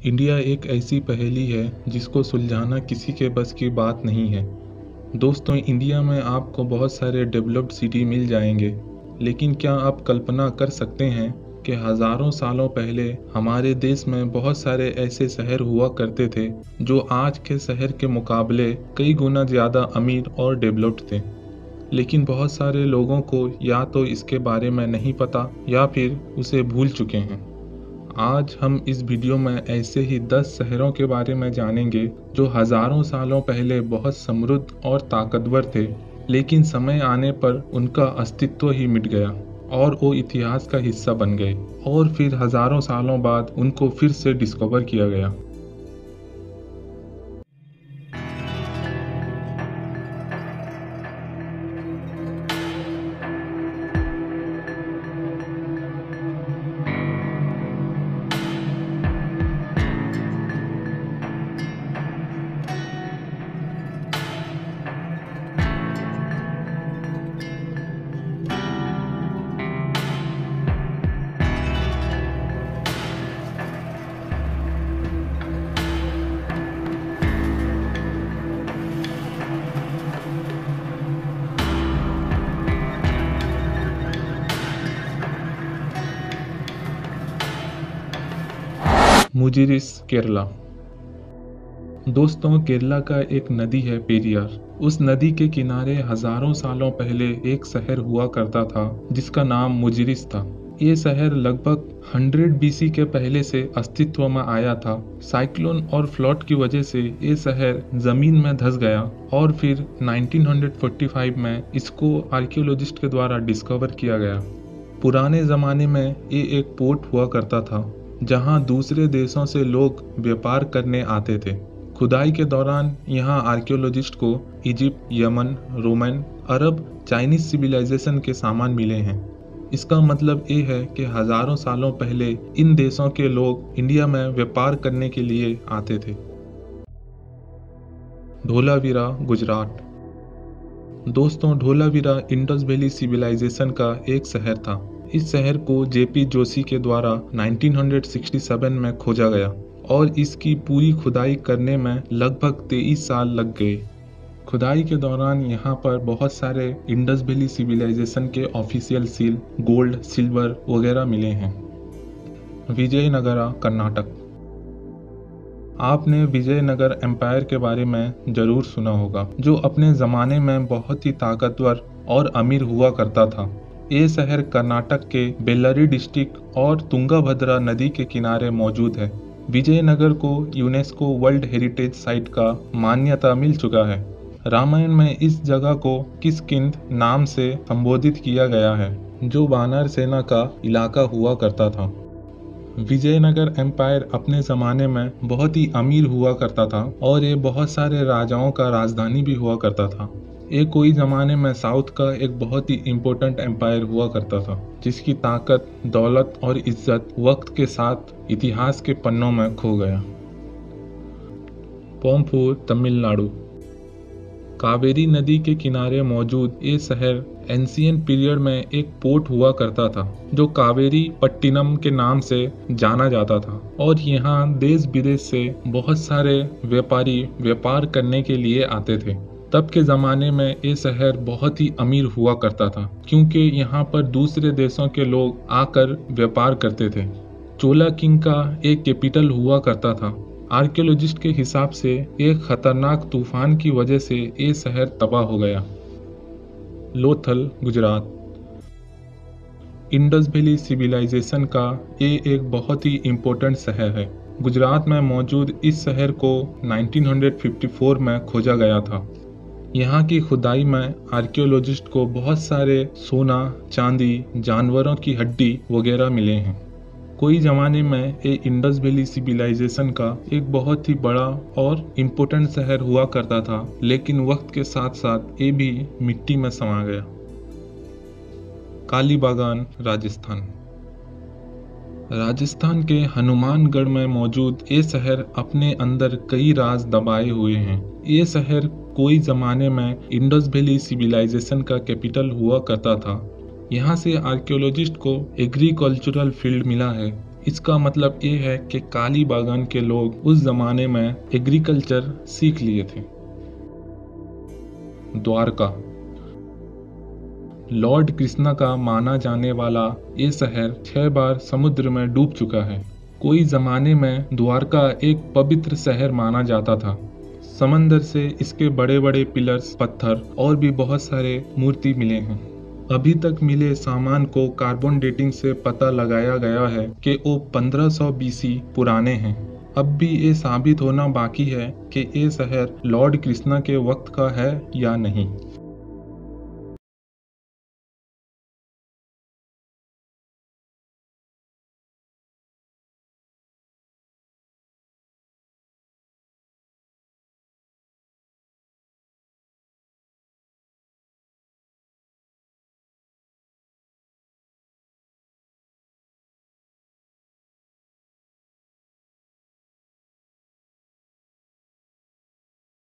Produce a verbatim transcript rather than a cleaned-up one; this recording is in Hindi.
इंडिया एक ऐसी पहेली है जिसको सुलझाना किसी के बस की बात नहीं है। दोस्तों, इंडिया में आपको बहुत सारे डेवलप्ड सिटी मिल जाएंगे, लेकिन क्या आप कल्पना कर सकते हैं कि हज़ारों सालों पहले हमारे देश में बहुत सारे ऐसे शहर हुआ करते थे जो आज के शहर के मुकाबले कई गुना ज़्यादा अमीर और डेवलप्ड थे। लेकिन बहुत सारे लोगों को या तो इसके बारे में नहीं पता या फिर उसे भूल चुके हैं। आज हम इस वीडियो में ऐसे ही दस शहरों के बारे में जानेंगे जो हजारों सालों पहले बहुत समृद्ध और ताकतवर थे, लेकिन समय आने पर उनका अस्तित्व ही मिट गया और वो इतिहास का हिस्सा बन गए और फिर हजारों सालों बाद उनको फिर से डिस्कवर किया गया। मुजिरिस, केरला। दोस्तों, केरला का एक नदी है पेरियार। उस नदी के किनारे हजारों सालों पहले एक शहर हुआ करता था जिसका नाम मुजिरिस था। ये शहर लगभग सौ बीसी के पहले से अस्तित्व में आया था। साइक्लोन और फ्लड की वजह से ये शहर जमीन में धंस गया और फिर उन्नीस सौ पैंतालीस में इसको आर्कियोलॉजिस्ट के द्वारा डिस्कवर किया गया। पुराने ज़माने में ये एक पोर्ट हुआ करता था जहां दूसरे देशों से लोग व्यापार करने आते थे। खुदाई के दौरान यहां आर्कियोलॉजिस्ट को Egypt, Yemen, Roman, Arab, Chinese civilization के सामान मिले हैं। इसका मतलब ये है कि हजारों सालों पहले इन देशों के लोग इंडिया में व्यापार करने के लिए आते थे। धोलावीरा, गुजरात। दोस्तों, धोलावीरा इंडस वैली सिविलाइजेशन का एक शहर था। इस शहर को जेपी जोशी के द्वारा उन्नीस सौ सरसठ में खोजा गया और इसकी पूरी खुदाई करने में लगभग तेईस साल लग गए। खुदाई के दौरान यहाँ पर बहुत सारे इंडस वैली सिविलाइजेशन के ऑफिशियल सील, गोल्ड, सिल्वर वगैरह मिले हैं। विजयनगरा, कर्नाटक। आपने विजयनगर एम्पायर के बारे में जरूर सुना होगा, जो अपने ज़माने में बहुत ही ताकतवर और अमीर हुआ करता था। ये शहर कर्नाटक के बेल्लारी डिस्ट्रिक्ट और तुंगाभद्रा नदी के किनारे मौजूद है। विजयनगर को यूनेस्को वर्ल्ड हेरिटेज साइट का मान्यता मिल चुका है। रामायण में इस जगह को किष्किंध नाम से संबोधित किया गया है, जो वानर सेना का इलाका हुआ करता था। विजयनगर एम्पायर अपने ज़माने में बहुत ही अमीर हुआ करता था और ये बहुत सारे राजाओं का राजधानी भी हुआ करता था। ये कोई ज़माने में साउथ का एक बहुत ही इम्पोर्टेंट एम्पायर हुआ करता था, जिसकी ताकत, दौलत और इज्जत वक्त के साथ इतिहास के पन्नों में खो गया। पोम्पुर, तमिलनाडु। कावेरी नदी के किनारे मौजूद ये शहर एंशिएंट पीरियड में एक पोर्ट हुआ करता था, जो कावेरी पट्टिनम के नाम से जाना जाता था और यहाँ देश विदेश से बहुत सारे व्यापारी व्यापार करने के लिए आते थे। तब के ज़माने में ये शहर बहुत ही अमीर हुआ करता था, क्योंकि यहाँ पर दूसरे देशों के लोग आकर व्यापार करते थे। चोला किंग का एक कैपिटल हुआ करता था। आर्कियोलॉजिस्ट के हिसाब से एक खतरनाक तूफान की वजह से ये शहर तबाह हो गया। Lothal, Gujarat. Indus valley civilization का ये एक बहुत ही इम्पोर्टेंट शहर है। गुजरात में मौजूद इस शहर को उन्नीस सौ चौवन में खोजा गया था। यहाँ की खुदाई में आर्कियोलॉजिस्ट को बहुत सारे सोना, चांदी, जानवरों की हड्डी वगैरह मिले हैं। कोई ज़माने में ये इंडस वैली सिविलाइजेशन का एक बहुत ही बड़ा और इम्पोर्टेंट शहर हुआ करता था, लेकिन वक्त के साथ साथ ये भी मिट्टी में समा गया। कालीबागान, राजस्थान। राजस्थान के हनुमानगढ़ में मौजूद ये शहर अपने अंदर कई राज दबाए हुए हैं। ये शहर कोई ज़माने में इंडस वैली सिविलाइजेशन का कैपिटल हुआ करता था। यहाँ से आर्कियोलॉजिस्ट को एग्रीकल्चरल फील्ड मिला है। इसका मतलब ये है कि काली बागान के लोग उस जमाने में एग्रीकल्चर सीख लिए थे। द्वारका। लॉर्ड कृष्णा का माना जाने वाला ये शहर छह बार समुद्र में डूब चुका है। कोई जमाने में द्वारका एक पवित्र शहर माना जाता था। समंदर से इसके बड़े बड़े पिलर्स, पत्थर और भी बहुत सारे मूर्ति मिले हैं। अभी तक मिले सामान को कार्बन डेटिंग से पता लगाया गया है कि वो पंद्रह सौ बीसी पुराने हैं। अब भी ये साबित होना बाकी है कि ये शहर लॉर्ड कृष्णा के वक्त का है या नहीं।